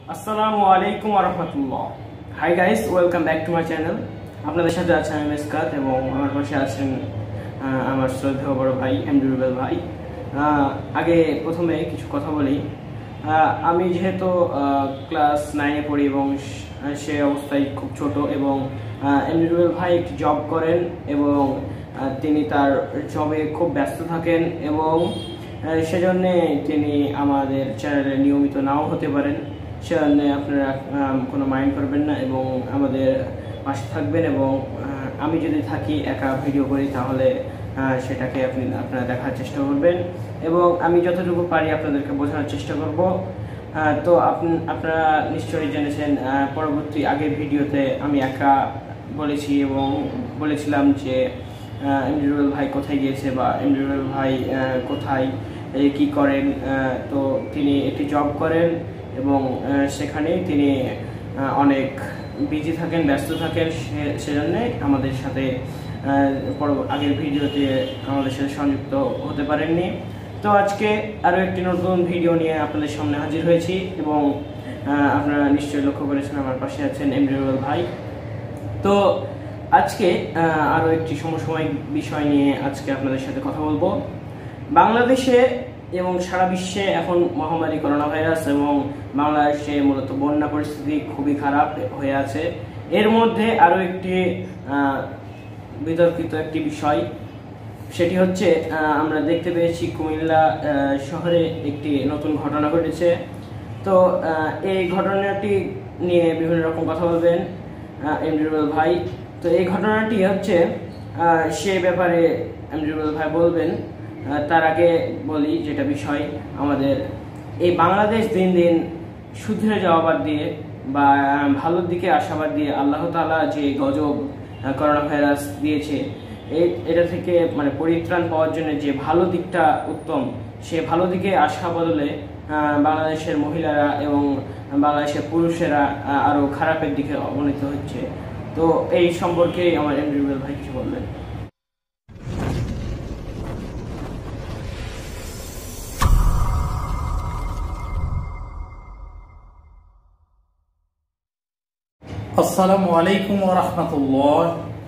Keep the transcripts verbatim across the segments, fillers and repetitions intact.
আসসালামু আলাইকুম ওয়া রাহমাতুল্লাহ। Hi guys, welcome back to my channel. আপনাদের সাথে আছেন আমি মেসকাত এবং আমার পাশে আছেন আমার শ্রদ্ধেয় বড় ভাই এমডি রুবেল ভাই। আগে প্রথমে কিছু কথা বলি। আমি যেহেতু ক্লাস নাইনে পড়ি এবং সে অবস্থায় খুব ছোট এবং এমডি রুবেল ভাই একটি জব করেন এবং তিনি তার জবে খুব ব্যস্ত থাকেন এবং সেজন্য তিনি আমাদের চ্যানেলে নিয়মিত নাও হতে পারেন। সেজন্য আপনারা কোনো মাইন্ড করবেন না এবং আমাদের পাশে থাকবেন এবং আমি যদি থাকি একা ভিডিও করি তাহলে সেটাকে আপনি আপনারা দেখার চেষ্টা করবেন এবং আমি যতটুকু পারি আপনাদেরকে বোঝানোর চেষ্টা করব। তো আপনারা নিশ্চয়ই জেনেছেন পরবর্তী আগের ভিডিওতে আমি একা বলেছি এবং বলেছিলাম যে এমডি রুবেল ভাই কোথায় গিয়েছে বা এমডি রুবেল ভাই কোথায় কি করেন। তো তিনি একটি জব করেন এবং সেখানেই তিনি অনেক বিজি থাকেন, ব্যস্ত থাকেন, সেজন্যে আমাদের সাথে আগের ভিডিওতে আমাদের সাথে সংযুক্ত হতে পারেননি। তো আজকে আরও একটি নতুন ভিডিও নিয়ে আপনাদের সামনে হাজির হয়েছি এবং আপনারা নিশ্চয়ই লক্ষ্য করেছেন আমার পাশে আছেন এমডি রুবেল ভাই। তো আজকে আরও একটি সমসাময়িক বিষয় নিয়ে আজকে আপনাদের সাথে কথা বলবো। বাংলাদেশে এবং সারা বিশ্বে এখন মহামারী করোনা ভাইরাস এবং বাংলাদেশে মূলত বন্যা পরিস্থিতি খুবই খারাপ হয়ে আছে। এর মধ্যে আরও একটি বিতর্কিত একটি বিষয়, সেটি হচ্ছে আমরা দেখতে পেয়েছি কুমিল্লা শহরে একটি নতুন ঘটনা ঘটেছে। তো এই ঘটনাটি নিয়ে বিভিন্ন রকম কথা বলবেন এমডি রুবেল ভাই। তো এই ঘটনাটি হচ্ছে সে ব্যাপারে এমডি রুবেল ভাই বলবেন। তার আগে বলি যেটা বিষয়, আমাদের এই বাংলাদেশ দিন দিন শুধরে যাওয়া বাদ দিয়ে বা ভালোর দিকে আশাবাদ দিয়ে আল্লাহ তাআলা যে গজব করোনা ভাইরাস দিয়েছে এটা থেকে মানে পরিত্রাণ পাওয়ার জন্য যে ভালো দিকটা উত্তম, সে ভালো দিকে আসা বদলে বাংলাদেশের মহিলারা এবং বাংলাদেশের পুরুষেরা আরো খারাপের দিকে অবনীত হচ্ছে। তো এই সম্পর্কে আমার এমডি রুবেল ভাই কিছু বলবেন। আসসালামু আলাইকুম ওয়া রাহমাতুল্লাহ।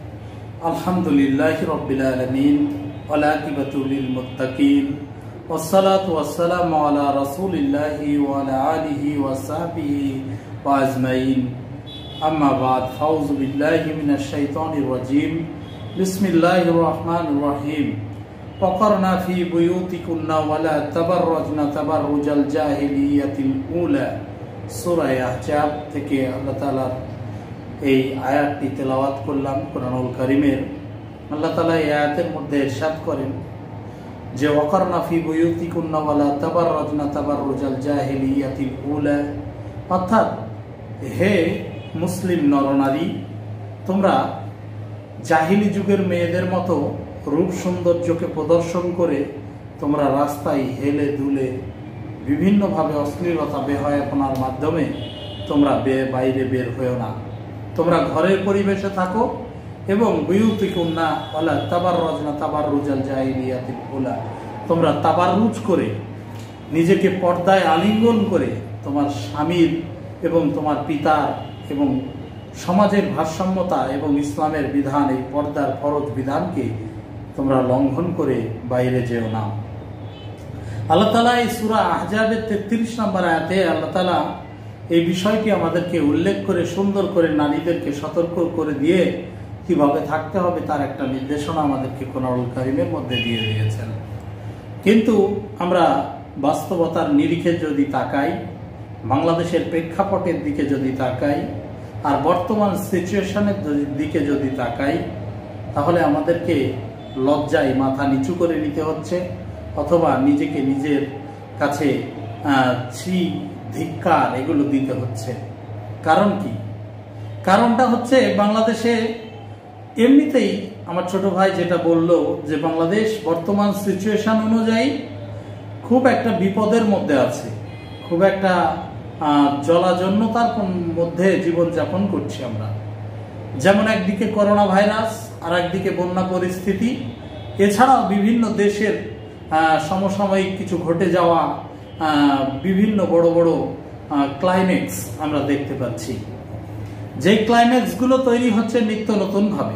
আলহামদুলিল্লাহি রাব্বিল আলামিন ওয়াল আকিবাতু লিল মুত্তাকিন ওয়াসসালাতু ওয়াসসালামু আলা রাসূলিল্লাহি ওয়া আলা আলিহি ওয়া সাহবিহি ওয়া আজমাইন। আম্মা বাদ, ফাউযু বিল্লাহি মিনাশ শাইতানির রাজীম। বিসমিল্লাহির রহমানির রহিম। ওয়াকারনা ফি বুয়ুতিকুন্না ওয়া লা তাবাররাজনা তাবাররুজাল জাহিলিয়াতিল উলা। সূরা আহজাব থেকে আল্লাহ তাআলার এই আয়াতটি তেলাওয়াত করলাম কোরআনুল কারীমের। আল্লাহ তাআলা এই আয়াতের মধ্যে ইরশাদ করেন যে ওয়াকারনা ফি বুয়ুতিকুন্না ওয়া লা তাবাররাজনা তাবাররুজাল জাহিলিয়াতিল উলা, অর্থাৎ হে মুসলিম নরনারী, তোমরা জাহিলি যুগের মেয়েদের মতো রূপ সৌন্দর্যকে প্রদর্শন করে তোমরা রাস্তায় হেলে দুলে বিভিন্নভাবে অশ্লীলতা বেহায়াপনার মাধ্যমে তোমরা বাইরে বের হয়েও না। তোমরা ঘরের পরিবেশে থাকো এবং বুয়ুতিকুন্না ওয়ালা তাবাররাজনা তাবাররুজাল জাহিলিয়াতিল উলা, তোমরা তাবাররুজ করে নিজেকে পর্দায় আলিঙ্গন করে তোমার স্বামীর এবং তোমার পিতার এবং সমাজের ভারসাম্যতা এবং ইসলামের বিধান, এই পর্দার ফরজ বিধানকে তোমরা লঙ্ঘন করে বাইরে যেও না। আল্লাহ তাআলা এই সূরা আহজাবের তেত্রিশ নম্বর আয়াতে আল্লাহ তাআলা এই বিষয়টি আমাদেরকে উল্লেখ করে সুন্দর করে নারীদেরকে সতর্ক করে দিয়ে কিভাবে থাকতে হবে তার একটা নির্দেশনা আমাদেরকে কোরআনুল কারীমের মধ্যে দিয়ে দিয়েছেন। কিন্তু আমরা বাস্তবতার নিরিখে যদি তাকাই, বাংলাদেশের প্রেক্ষাপটের দিকে যদি তাকাই আর বর্তমান সিচুয়েশনের দিকে যদি তাকাই, তাহলে আমাদেরকে লজ্জায় মাথা নিচু করে নিতে হচ্ছে অথবা নিজেকে নিজের কাছে ছি ধিক্কার এগুলো দিতে হচ্ছে। কারণ কি? কারণটা হচ্ছে বাংলাদেশে এমনিতেই আমার ছোট ভাই যেটা বলল যে বাংলাদেশ বর্তমান সিচুয়েশন অনুযায়ী খুব একটা বিপদের মধ্যে আছে, খুব একটা জলাজন্যতার মধ্যে জীবনযাপন করছি আমরা। যেমন একদিকে করোনা ভাইরাস আর একদিকে বন্যা পরিস্থিতি, এছাড়াও বিভিন্ন দেশের সমসাময়িক কিছু ঘটে যাওয়া বিভিন্ন বড় বড় ক্লাইম্যাক্স আমরা দেখতে পাচ্ছি। যে ক্লাইম্যাক্স গুলো তৈরি হচ্ছে নিত্য নতুন ভাবে।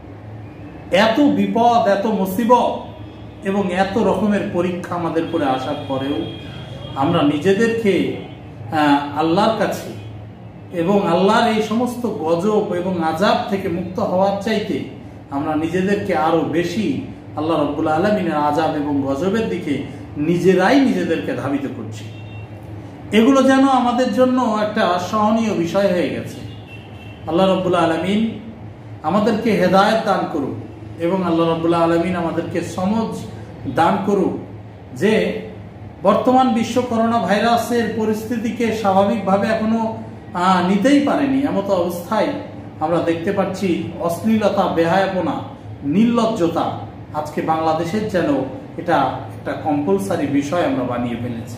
এত বিপদ, এত মুসিবত এবং এত রকমের পরীক্ষা আমাদের উপরে আসার পরেও আমরা নিজেদেরকে আল্লাহর কাছে এবং আল্লাহর এই সমস্ত গজব এবং আযাব থেকে মুক্ত হওয়ার চাইতে আমরা নিজেদেরকে আরো বেশি আল্লাহ রাব্বুল আলামিনের আযাব এবং গজবের দিকে নিজেরাই নিজেদেরকে ধাবিত করছি। এগুলো যেন আমাদের জন্য একটা সহনীয় বিষয় হয়ে গেছে। আল্লাহ রাব্বুল আলামিন আমাদেরকে হেদায়েত দান করুক এবং আল্লাহ রাব্বুল আলামিন আমাদেরকে সমঝ দান করুক যে বর্তমান বিশ্ব করোনা ভাইরাসের পরিস্থিতিকে স্বাভাবিকভাবে এখনো নিতেই পারেনি। এমত অবস্থায় আমরা দেখতে পাচ্ছি অশ্লীলতা, বেহায়াপনা, নির্লজ্জতা আজকে বাংলাদেশের যেন এটা একটা কম্পালসারি বিষয় আমরা বানিয়ে ফেলেছি।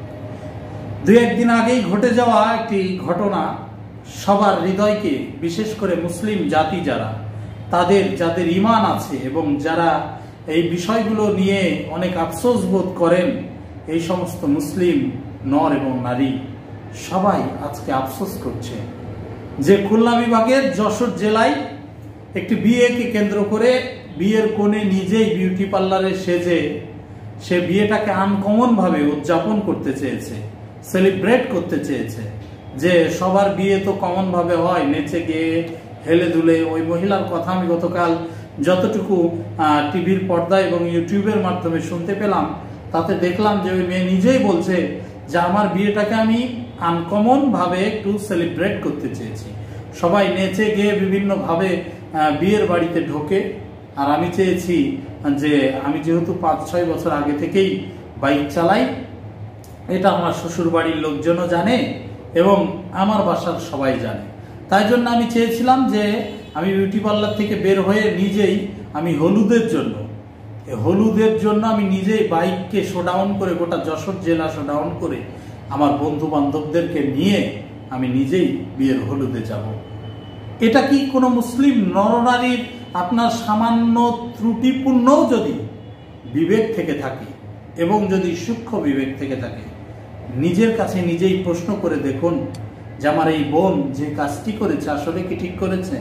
দুই একদিন আগেই ঘটে যাওয়া একটি ঘটনা সবার হৃদয়কে, বিশেষ করে মুসলিম জাতি যারা, তাদের যাদের ঈমান আছে এবং যারা এই বিষয়গুলো নিয়ে অনেক আফসোস বোধ করেন, এই সমস্ত মুসলিম নর এবং নারী সবাই আজকে আফসোস করছে যে খুলনা বিভাগের যশোর জেলায় একটি বিয়েকে কেন্দ্র করে বিয়ের কোণে নিজেই বিউটি পার্লারে সেজে সে বিয়েটাকে আনকমন ভাবে উদযাপন করতে চেয়েছে, সেলিব্রেট করতে চেয়েছে। যে সবার বিয়ে তো কমন ভাবে হয়, নেচে গিয়ে হেলে দুলে। ওই মহিলার কথা আমি গতকাল যতটুকু টিভির পর্দা এবং ইউটিউবের মাধ্যমে শুনতে পেলাম, তাতে দেখলাম যে ওই মেয়ে নিজেই বলছে যে আমার বিয়েটাকে আমি আনকমন ভাবে একটু সেলিব্রেট করতে চেয়েছি। সবাই নেচে গিয়ে বিভিন্ন ভাবে বিয়ের বাড়িতে ঢোকে, আর আমি চেয়েছি যে আমি যেহেতু পাঁচ ছয় বছর আগে থেকেই বাইক চালাই, এটা আমার শ্বশুর বাড়ির লোকজনও জানে এবং আমার বাসার সবাই জানে। তাই জন্য আমি চেয়েছিলাম যে আমি বিউটি পার্লার থেকে বের হয়ে নিজেই আমি হলুদের জন্য হলুদের জন্য আমি নিজেই বাইককে শোডাউন করে, গোটা যশোর জেলা শোডাউন করে আমার বন্ধু বান্ধবদেরকে নিয়ে আমি নিজেই বিয়ের হলুদে যাব। এটা কি কোনো মুসলিম নরনারীর আপনার সামান্য ত্রুটিপূর্ণও যদি বিবেক থেকে থাকে এবং যদি সূক্ষ্ম বিবেক থেকে থাকে, নিজের কাছে নিজেই প্রশ্ন করে দেখুন যে আমার এই বোন যে কাজটি করেছে আসলে কি ঠিক করেছে?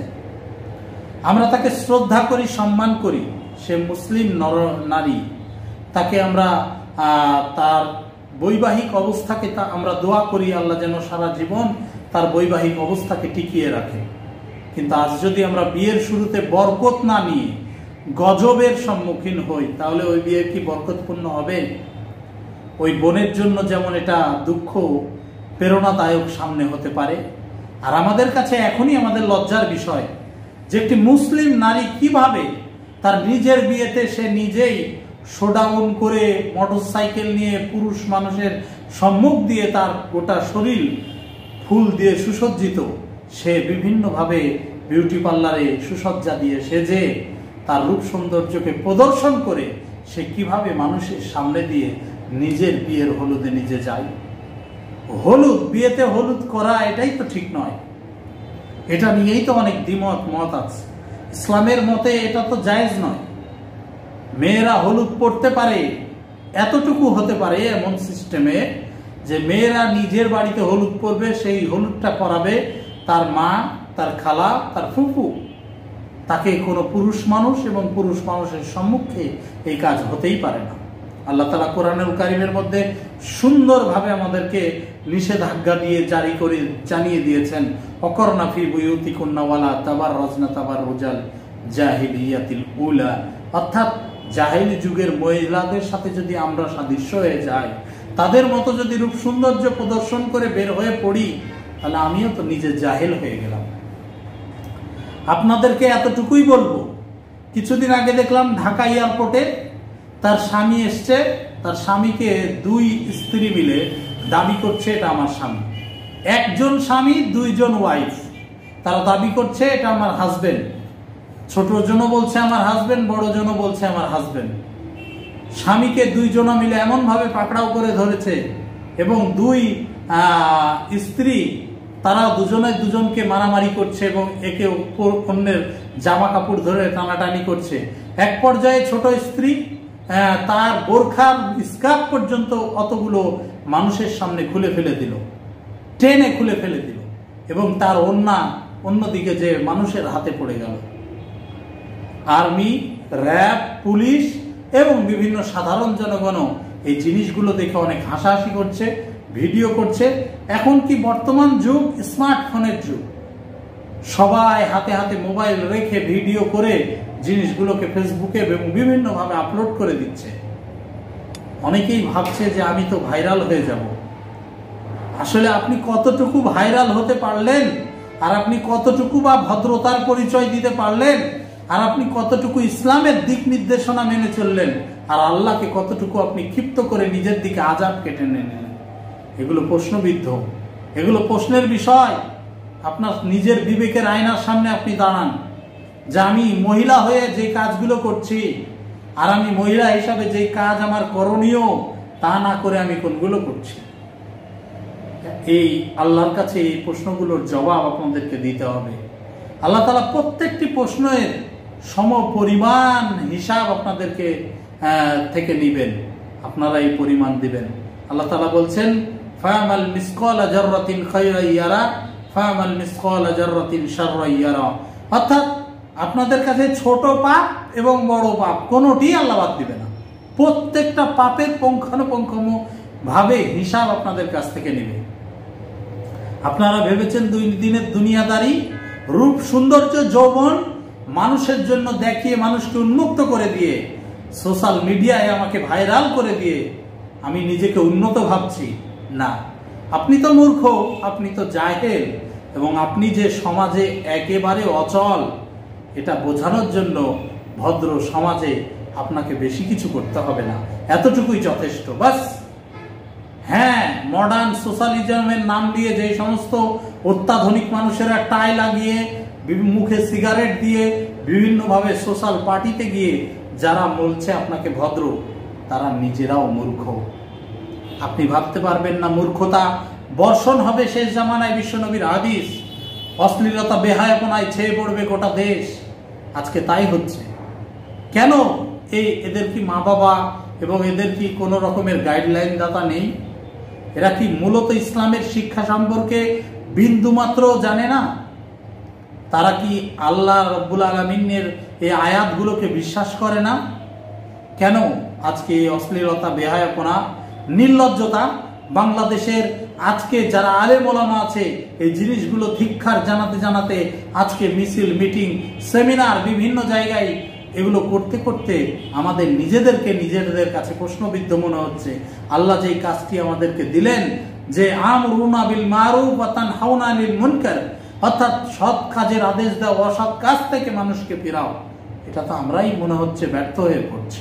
আমরা তাকে শ্রদ্ধা করি, সম্মান করি, সে মুসলিম নর নারী, তাকে আমরা তার বৈবাহিক অবস্থাকে তা আমরা দোয়া করি আল্লাহ যেন সারা জীবন তার বৈবাহিক অবস্থাকে টিকিয়ে রাখে। কিন্তু আজ যদি আমরা বিয়ের শুরুতে বরকত না নিয়ে গজবের সম্মুখীন হই, তাহলে ওই বিয়ে কি বরকতপূর্ণ হবে? ওই বোনের জন্য যেমন এটা দুঃখ প্রেরণাদায়ক সামনে হতে পারে, আর আমাদের কাছে এখনই আমাদের লজ্জার বিষয় যে একটি মুসলিম নারী কিভাবে তার নিজের বিয়েতে সে নিজেই শোডাউন করে মোটর সাইকেল নিয়ে পুরুষ মানুষের সম্মুখ দিয়ে তার গোটা শরীর ফুল দিয়ে সুসজ্জিত, সে বিভিন্নভাবে বিউটি পার্লারে সুসজ্জা দিয়ে সেজে তার রূপ সৌন্দর্যকে প্রদর্শন করে সে কিভাবে মানুষের সামনে দিয়ে নিজের বিয়ের হলুদে নিজে যায়। হলুদ, বিয়েতে হলুদ করা এটাই তো ঠিক নয়। এটা নিয়েই তো অনেক দ্বিমত মত আছে। ইসলামের মতে এটা তো জায়েজ নয়। মেয়েরা হলুদ পরতে পারে, এতটুকু হতে পারে এমন সিস্টেমে যে মেয়েরা নিজের বাড়িতে হলুদ পরবে, সেই হলুদটা পরাবে তার মা, তার খালা, তার ফুফু। তাকে কোনো পুরুষ মানুষ এবং পুরুষ মানুষের সম্মুখে এই কাজ হতেই পারে না। আল্লাহ তাআলা কোরআনুল কারীমের মধ্যে সুন্দরভাবে আমাদেরকে নিষেধাজ্ঞা দিয়ে জারি করে জানিয়ে দিয়েছেন, অকরনা ফি বুয়ুতিকুন্না ওয়ালা তাবাররাজনা তাবাররুজাল জাহিলিয়াতিল উলা। অর্থাৎ জাহিলি যুগের মহিলাদের সাথে যদি আমরা সাদৃশ্য হয়ে যাই, তাদের মতো যদি রূপ সৌন্দর্য প্রদর্শন করে বের হয়ে পড়ি, তাহলে আমিও তো নিজে জাহেল হয়ে গেলাম। আপনাদেরকে এতটুকুই বলবো, কিছুদিন আগে দেখলাম ঢাকা এয়ারপোর্টে তার স্বামী এসছে, তার স্বামীকে দুই স্ত্রী মিলে দাবি করছে এটা আমার স্বামী। একজন স্বামী, দুইজন ওয়াইফ, তারা দাবি করছে এটা আমার হাজবেন্ড। ছোট জনও বলছে আমার হাজবেন্ড, বড় জনও বলছে আমার হাজবেন্ড। স্বামীকে দুইজনা মিলে এমন ভাবে পাকড়াও করে ধরেছে এবং দুই স্ত্রী তারা দুজনে দুজনকে মারামারি করছে এবং একে অন্যের জামা কাপড় ধরে টানাটানি করছে। এক পর্যায়ে ছোট স্ত্রী তার বোরখার স্কার্ট পর্যন্ত অতগুলো মানুষের সামনে খুলে ফেলে দিল টেনে খুলে ফেলে দিল এবং তার ওন্না অন্যদিকে যে মানুষের হাতে পড়ে গেল। আর্মি, র্যাব, পুলিশ এবং বিভিন্ন সাধারণ জনগণও এই জিনিসগুলো দেখে অনেক হাসাহাসি করছে, ভিডিও করছে। এখন কি বর্তমান যুগ স্মার্টফোনের যুগ, সবাই হাতে হাতে মোবাইল রেখে ভিডিও করে জিনিসগুলোকে ফেসবুকে এবং বিভিন্নভাবে আপলোড করে দিচ্ছে। অনেকেই ভাবছে যে আমি তো ভাইরাল হয়ে যাব। আসলে আপনি কতটুকু ভাইরাল হতে পারলেন, আর আপনি কতটুকু বা ভদ্রতার পরিচয় দিতে পারলেন, আর আপনি কতটুকু ইসলামের দিক নির্দেশনা মেনে চললেন, আর আল্লাহকে কতটুকু আপনি ক্ষিপ্ত করে নিজের দিকে আজাব কেটে নিলেন, এগুলো প্রশ্নবিদ্ধ, এগুলো প্রশ্নের বিষয়। আপনার নিজের বিবেকের আয়নার সামনে আপনি দাঁড়ান যে আমি মহিলা হয়ে যে কাজগুলো করছি, আর আমি মহিলা হিসাবে যে কাজ আমার করণীয় তা না করে আমি কোনগুলো করছি। এই আল্লাহর কাছে এই প্রশ্নগুলোর জবাব আপনাদেরকে দিতে হবে। আল্লাহ তাআলা প্রত্যেকটি প্রশ্নের সম পরিমাণ হিসাব আপনাদেরকে থেকে নিবেন, আপনারা এই পরিমাণ দিবেন। আল্লাহ তাআলা বলছেন ফামাল মিসকালা জাররাতিন খায়রা ইয়ারা ফামাল মিসকালা জাররাতিন শাররা ইয়ারা। অর্থাৎ আপনাদের কাছে ছোট পাপ এবং বড় পাপ কোনোটি আল্লাহ বাদ দিবে না। প্রত্যেকটা পাপের পুঙ্খানুপুঙ্খ ভাবে হিসাব আপনাদের কাছ থেকে নেবে। আপনারা ভেবেছেন দুই দিনের দুনিয়াদারি, রূপ, সৌন্দর্য, যৌবন মানুষের জন্য দেখিয়ে মানুষকে উন্মুক্ত করে দিয়ে সোশ্যাল মিডিয়ায় আমাকে ভাইরাল করে দিয়ে আমি নিজেকে উন্নত ভাবছি, না। আপনি তো মূর্খ, আপনি তো জাহেল, এবং আপনি যে সমাজে একেবারে অচল এটা বোঝানোর জন্য ভদ্র সমাজে আপনাকে বেশি কিছু করতে হবে না, এতটুকুই যথেষ্ট, বাস। হ্যাঁ, মডার্ন সোশ্যালিজমের নাম দিয়ে যে সমস্ত অত্যাধুনিক মানুষেরা টাই লাগিয়ে মুখে সিগারেট দিয়ে বিভিন্নভাবে সোশ্যাল পার্টিতে গিয়ে যারা বলছে আপনাকে ভদ্র, তারা নিজেরাও মূর্খ। আপনি ভাবতে পারবেন না মূর্খতা বর্ষণ হবে শেষ জামানায়, বিশ্বনবীর হাদিস। অশ্লীলতা বেহায়াপনায় ছেয়ে পড়বে গোটা দেশ। আজকে তাই হচ্ছে। কেন? এই এদের কি মা বাবা এবং এদের কি কোনো রকমের গাইডলাইন দাতা নেই? এরা কি মূলত ইসলামের শিক্ষা সম্পর্কে বিন্দুমাত্র জানে না? তারা কি আল্লাহ রব্বুল আলামিনের এই আয়াতগুলোকে বিশ্বাস করে না? কেন আজকে এই অশ্লীলতা, বেহায়াপনা, নির্লজ্জতা বাংলাদেশের আজকে যারা আলেম ওলামা আছে এই জিনিসগুলো ধিক্কার জানাতে জানাতে আজকে মিছিল, মিটিং, সেমিনার বিভিন্ন জায়গায় এগুলো করতে করতে আমাদের নিজেদেরকে নিজেদের কাছে প্রশ্নবিদ্ধ মনে হচ্ছে। আল্লাহ যেই কাজটি আমাদেরকে দিলেন যে আমরুনা বিল মারুফ ওয়া তানহাউনা আনিল মুনকার, অর্থাৎ সৎ কাজের আদেশ দাও, অসৎ কাজ থেকে মানুষকে ফেরাও, এটা তো আমরাই মনে হচ্ছে ব্যর্থ হয়ে পড়ছি।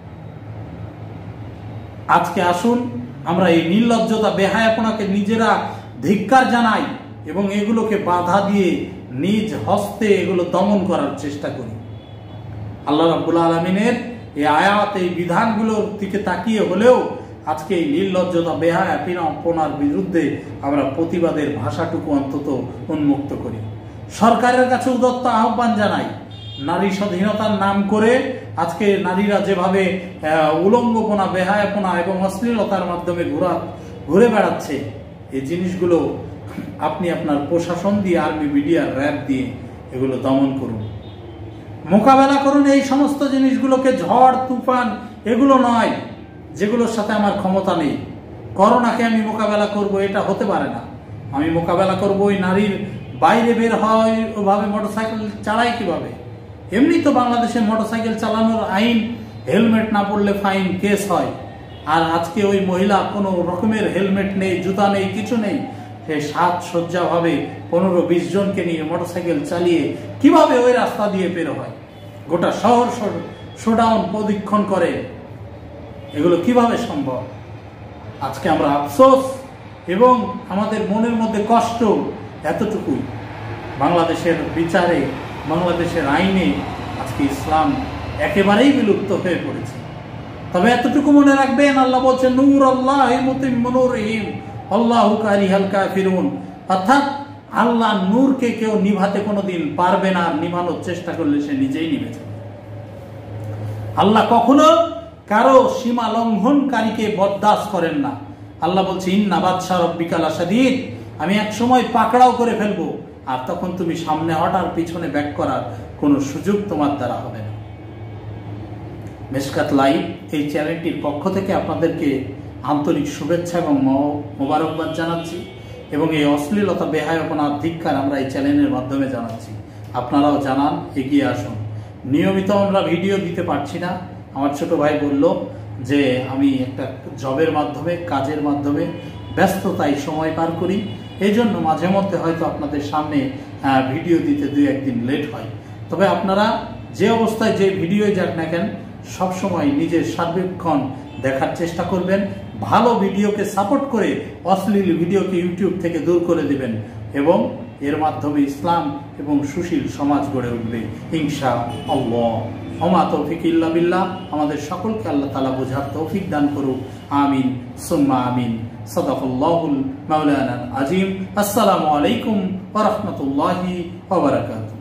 আজকে আসুন আমরা এই নির্লজ্জতা, বেহায়াপনাকে নিজেরা ধিক্কার জানাই এবং এগুলোকে বাধা দিয়ে নিজ হস্তে এগুলো দমন করার চেষ্টা করি। আল্লাহ রাব্বুল আলামিনের এই আয়াত, এই বিধানগুলোর দিকে তাকিয়ে হলেও আজকে এই নির্লজ্জতা, বেহায়াপনার বিরুদ্ধে আমরা প্রতিবাদের ভাষাটুকু অন্তত উন্মুক্ত করি। সরকারের কাছে উদাত্ত আহ্বান জানাই, নারী স্বাধীনতার নাম করে আজকে নারীরা যেভাবে উলঙ্গপনা, বেহায়াপনা এবং অশ্লীলতার মাধ্যমে ঘোরা ঘুরে বেড়াচ্ছে, এই জিনিসগুলো আপনি আপনার প্রশাসন দিয়ে, আর্মি, মিডিয়া, র্যাব দিয়ে এগুলো দমন করুন, মোকাবেলা করুন। এই সমস্ত জিনিসগুলোকে ঝড় তুফান এগুলো নয় যেগুলোর সাথে আমার ক্ষমতা নেই। করোনাকে আমি মোকাবেলা করব, এটা হতে পারে না। আমি মোকাবেলা করব ওই নারীর বাইরে বের হয় ওভাবে মোটরসাইকেল চালায় কিভাবে? এমনি তো বাংলাদেশে মোটরসাইকেল চালানোর আইন, হেলমেট না পরলে ফাইন, কেস হয়। আর আজকে ওই মহিলা কোনো রকমের হেলমেট নেই, জুতা নেই, কিছু নেই, সে সাত সজ্জা ভাবে পনেরো বিশ জনকে নিয়ে মোটরসাইকেল চালিয়ে কিভাবে ওই রাস্তা দিয়ে বের হয়, গোটা শহর শোডাউন প্রদক্ষিণ করে, এগুলো কিভাবে সম্ভব? আজকে আমরা আফসোস এবং আমাদের মনের মধ্যে কষ্ট এতটুকুই। বাংলাদেশের বিচারে, বাংলাদেশের আইনে আজকে ইসলাম একেবারেই বিলুপ্ত হয়ে পড়েছে। তবে এতটুকু মনে রাখবেন, আল্লাহ বলছেন নূর আল্লাহ মুতিম্মু নূরিহিম আল্লাহু কারিহাল কাফিরুন, অর্থাৎ আল্লাহ নূরকে কেউ নিভাতে কোনোদিন পারবে না, আর নিভানোর চেষ্টা করলে সে নিজেই নিভে যাবে। আল্লাহ কখনো কারো সীমা লঙ্ঘনকারীকে বরদাস্ত করেন না। আল্লাহ বলছে ইন্না বাতশা রাব্বিকা লাশাদীদ, আমি এক সময় পাকড়াও করে ফেলবো, আর তখন তুমি সামনে হটার পিছনে ব্যাক করার কোনো সুযোগ তোমার দ্বারা হবে না। মেশকাত লাইভ এই চ্যানেলটির পক্ষ থেকে আপনাদেরকে আন্তরিক শুভেচ্ছা এবং মোবারকবাদ জানাচ্ছি, এবং এই অশ্লীলতা বেহায়াপনার ধিক্কার আমরা এই চ্যানেলের মাধ্যমে জানাচ্ছি। আপনারাও জানান, এগিয়ে আসুন। নিয়মিত আমরা ভিডিও দিতে পারছি না। আমার ছোট ভাই বলল যে আমি একটা জবের মাধ্যমে, কাজের মাধ্যমে ব্যস্ততায় সময় পার করি, এই জন্য মাঝে মধ্যে হয়তো আপনাদের সামনে ভিডিও দিতে দুই একদিন লেট হয়। তবে আপনারা যে অবস্থায় যে ভিডিও যাক না কেন, সবসময় নিজের সার্বক্ষণ দেখার চেষ্টা করবেন। ভালো ভিডিওকে সাপোর্ট করে অশ্লীল ভিডিওকে ইউটিউব থেকে দূর করে দিবেন, এবং এর মাধ্যমে ইসলাম এবং সুশীল সমাজ গড়ে উঠবে ইনশাআল্লাহ। ওমা তৌফিক ইল্লা বিল্লাহ। আমাদের সকলকে আল্লাহ তাআলা বোঝার তৌফিক দান করুক। আমিন সুম্মা আমিন। সাদাকাল্লাহুল মাওলানা আজিম। আসসালামু আলাইকুম ওয়া রাহমাতুল্লাহি ওয়া বারাকাতুহু।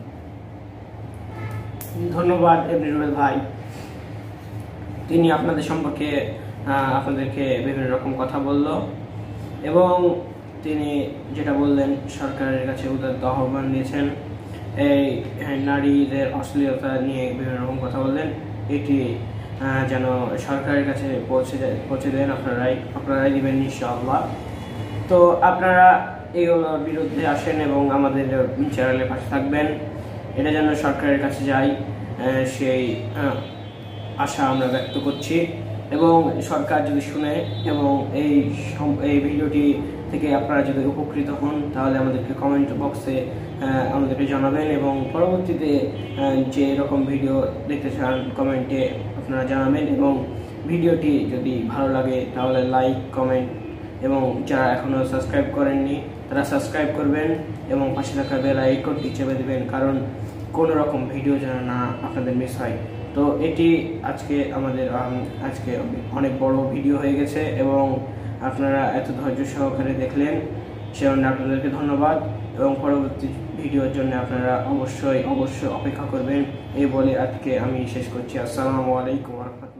ধন্যবাদ এমডি রুবেল ভাই। তিনি আপনাদের সম্পর্কে আপনাদেরকে বিভিন্ন রকম কথা বলল, এবং তিনি যেটা বললেন সরকারের কাছে উদাত্ত আহ্বান দিয়েছেন, এই নারীদের অশ্লীলতা নিয়ে বিভিন্ন রকম কথা বললেন, এটি যেন সরকারের কাছে পৌঁছে যায় পৌঁছে দেন আপনারাই আপনারাই দিবেন ইনশাআল্লাহ। তো আপনারা এগুলোর বিরুদ্ধে আসেন এবং আমাদের চ্যানেলের পাশে থাকবেন, এটা যেন সরকারের কাছে যায় সেই আশা আমরা ব্যক্ত করছি। এবং সরকার যদি শুনে এবং এই এই ভিডিওটি থেকে আপনারা যদি উপকৃত হন, তাহলে আমাদেরকে কমেন্ট বক্সে আমাদেরকে জানাবেন, এবং পরবর্তীতে যে এরকম ভিডিও দেখতে চান কমেন্টে আপনারা জানাবেন। এবং ভিডিওটি যদি ভালো লাগে তাহলে লাইক, কমেন্ট, এবং যারা এখনও সাবস্ক্রাইব করেননি তারা সাবস্ক্রাইব করবেন এবং পাশে থাকা বেল আইকনটি চেপে দেবেন, কারণ কোনো রকম ভিডিও যেন না আপনাদের মিস হয়। তো এটি আজকে আমাদের আজকে অনেক বড় ভিডিও হয়ে গেছে, এবং আপনারা এত ধৈর্য সহকারে দেখলেন, সেজন্য আপনাদেরকে ধন্যবাদ। এবং পরবর্তী ভিডিওর জন্য আপনারা অবশ্যই অবশ্যই অপেক্ষা করবেন, এই বলে আজকে আমি শেষ করছি। আসসালামু আলাইকুম ওয়া রাহমাতুল্লাহ।